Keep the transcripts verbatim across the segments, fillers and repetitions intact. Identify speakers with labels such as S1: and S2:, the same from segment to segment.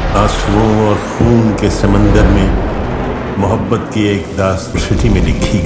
S1: आंसुओं और खून के समंदर में मोहब्बत की एक दास्तान में लिखी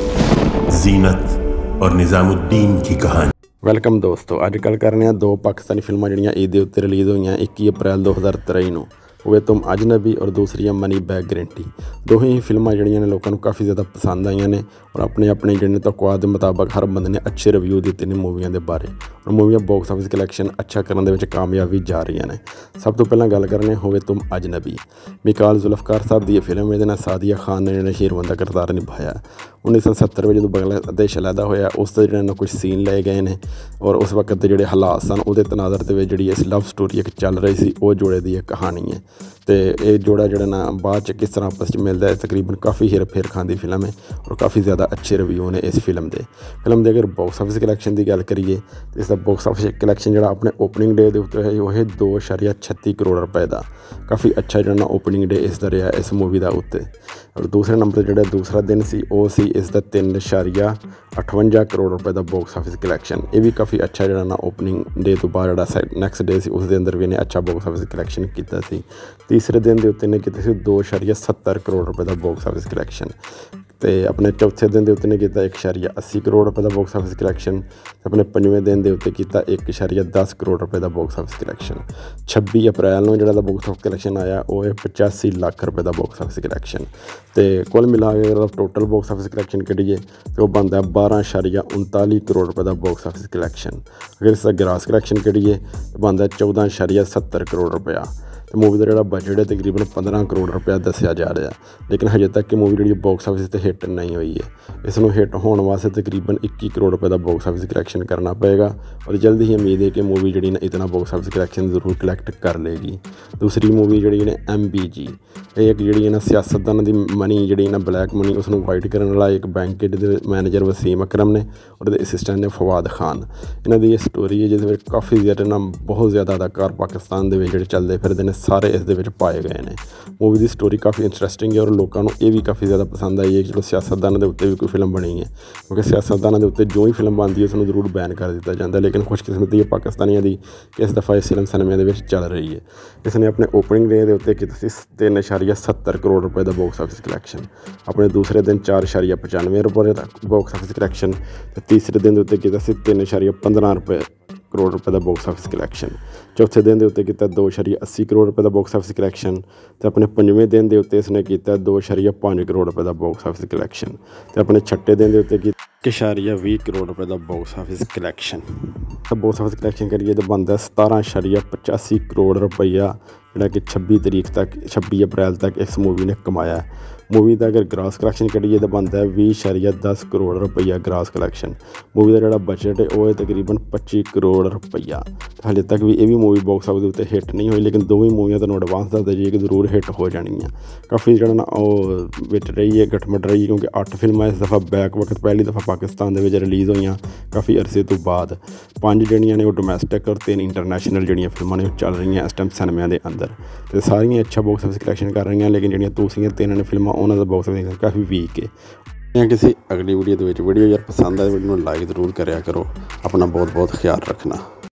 S1: गई जीनत और निज़ामुद्दीन की कहानी।
S2: वेलकम दोस्तों, अज गल करने दो पाकिस्तानी फिल्मां जिहड़ियां ईद दे उत्ते रिलीज़ होईयां इक्की अप्रैल दो हज़ार तेई नूं। वे तुम अजनबी और दूसरी मनी बैग गारंटी। दोवें ही फिल्मां जिहड़ियां ने लोगों को काफ़ी ज़्यादा पसंद आईयां ने और अपने अपने जिहड़े तकवा के मुताबिक हर बंदे ने अच्छे रिव्यू दिते ने मूवियां के बारे। और मूवियां बॉक्स ऑफिस कलैक्शन अच्छा करने दे कामयाब भी जा रही ने। सब तो पहलां गल करने होवे तुम अजनबी। मिकाल जुल्फकार साहब की फिल्म ये सादिया खान ने जिहड़ा हीरोइन का किरदार निभाया। उन्नीस सौ सत्तर में जो बांग्लादेश अलहदा होया उस जिहड़े कुछ सीन ले गए हैं और उस वक्त के जिहड़े हालात सन उहदे तनाज़र दे विच जिहड़ी इस लव स्टोरी एक चल रही सी वो जोड़े की एक कहानी है। तो ये जोड़ा जोड़ा ना बाद किस तरह आपस में मिलता है, तकरीबन काफ़ी हेर फेर खाती फिल्म है और काफ़ी ज़्यादा अच्छे रिव्यू ने इस फिल्म के। फिल्म के अगर बॉक्स ऑफिस कलैक्शन की गल करिए तो इसका बॉक्स ऑफिस कलैक्शन जो अपने ओपनिंग डे के उत्ते है वह दो इशारिया छत्ती करोड़ रुपए का काफ़ी अच्छा जो ओपनिंग डे इसका रहा इस मूवी का उत्ते। और दूसरे नंबर जो दूसरा दिन से वो सी इसका तीन इशारिया अठवंजा करोड़ रुपए का बॉक्स ऑफिस कलैक्शन। ये भी काफ़ी अच्छा जो ना ओपनिंग डे तो बाद जो नैक्सट डे से उस अंदर भी इन्हें अच्छा बॉक्स ऑफिस कलैक्शन किया। तीसरे दिन के उत्ते ने किया दो इशारिया सत्तर करोड़ रुपए का बॉक्स ऑफिस कलैक्शन। तो अपने चौथे दिन के उत्ते ने किया एक इशारिया अस्सी करोड़ रुपए का बॉक्स ऑफिस कलैक्शन। अपने पंजवें दिन के उत्ते किया एक इशारिया दस करोड़ रुपए का बॉक्स ऑफिस कलैक्शन। छब्बी अप्रैल में जो बॉक्स ऑफिस कलैक्शन आया वो है पचासी लाख रुपए का बॉक्स ऑफिस कलैक्शन। तो कुल मिला के अगर टोटल बॉक्स ऑफिस कलैक्शन करिए तो वह बनता है बारह इशारिया उनताली करोड़ रुपए का बॉक्स ऑफिस कलैक्शन। अगर इसका ग्रास कलैक्शन करिए तो बनता है चौदह इशारिया सत्तर करोड़ रुपया। तो मूवी का जो बजट है तकरीबन पंद्रह करोड़ रुपया दसिया जा रहा है, लेकिन हजे तक कि मूवी जी बॉक्स ऑफिस से हिट नहीं हुई है। इसनों हिट होने वास्ते तकरीबन इक्की करोड़ रुपए का बॉक्स ऑफिस कलैक्शन करना पएगा और जल्द ही उम्मीद है कि मूवी जी ने इतना बॉक्स ऑफिस कलैक्शन जरूर कलैक्ट कर लेगी। दूसरी मूवी जी ने एम बी जी एक जी ना सियासतदान की मनी जी ना ब्लैक मनी उसनों वाइट करने वाला एक बैंक के मैनेजर वसीम अकरम ने और असिस्टेंट ने फवाद खान। इन्हों की स्टोरी है जिस काफ़ी ज़्यादा ना बहुत ज़्यादा अदाकार पाकिस्तान के चलते फिरते हैं सारे इस पाए गए हैं। मूवी की स्टोरी काफ़ी इंटरस्टिंग है और लोगों को ये भी काफ़ी ज़्यादा पसंद आई है कि चलो सियासतदानों के उत्ते भी कोई फिल्म बनी है, क्योंकि सियासतदानों के उत्ते जो ही फिल्म बनती है उसको जरूर बैन कर दिया जाता है। लेकिन खुशकिस्मती है पाकिस्तानियों की इस दफ़ा इस फिल्म सिनेमा के चल रही है। इसने अपने ओपनिंग डे के उत्ते किया तीन इशारिया सत्तर करोड़ रुपए का बॉक्स ऑफिस कलैक्शन। अपने दूसरे दिन चार इशारिया पचानवे रुपये का बॉक्स ऑफिस कलैक्शन। तो तीसरे दिन के उत्ते किया तीन इशारिया पंद्रह रुपये करोड़ रुपए का बॉक्स ऑफिस कलैक्शन। चौथे दिन के उत्ते किया दो इशारिया अस्सी करोड़ रुपए का बॉक्स ऑफिस कलैक्शन। तो अपने पंजवें दिन के उत्ते इसने किया दो इशारिया पाँच करोड़ रुपए का बॉक्स ऑफिस कलैक्शन। तो अपने छठे दिन के उत्ते एक इशारिया भी करोड़ रुपए का बॉक्स ऑफिस कलैक्शन। तो बॉक्स ऑफिस कलैक्शन करिए तो बनता सतारह इशारिया पचासी करोड़ रुपया जोड़ा कि छब्बी तरीक तक छब्बी अप्रैल तक इस मूवी ने कमाया है। मूवी का अगर ग्रास कलैक्शन करिए तो बनता है भी इशारिया दस करोड़ रुपया ग्रास कलैक्शन। मूवी का जोड़ा बजट है वह है तकरीबन पच्ची करोड़ रुपया। हाले तक भी ये भी मूवी बॉक्स ऑफिस उत्ते हिट नहीं हुई, लेकिन दोवें मूवियां तो एडवांस दस दे कि जरूर हिट हो जानी है। काफ़ी जो ना बिच रही है गठमट रही है, क्योंकि अठ फिल्मां इस दफ़ा बैक वक्त पहली दफ़ा पाकिस्तान के रिलीज़ हुई काफ़ी अरसे तो बाद। पाँच जड़ियाँ ने डोमैसटिक और तीन इंटरनेशनल जड़ियाँ फिल्मां ने चल रही हैं इस टाइम सिनेमा के अंदर। तो सारियां अच्छा बॉक्स ऑफिस कलैक्शन कर रही हैं, लेकिन जड़ियाँ दूसरियां तीन ने फिल्मां उन्होंने बॉक्स ऑफिस काफ़ी वीक है। किसी अगली वीडियो वीडियो यार पसंद आए वीडियो लाइक जरूर कराया करो। अपना बहुत बहुत ख्याल रखना।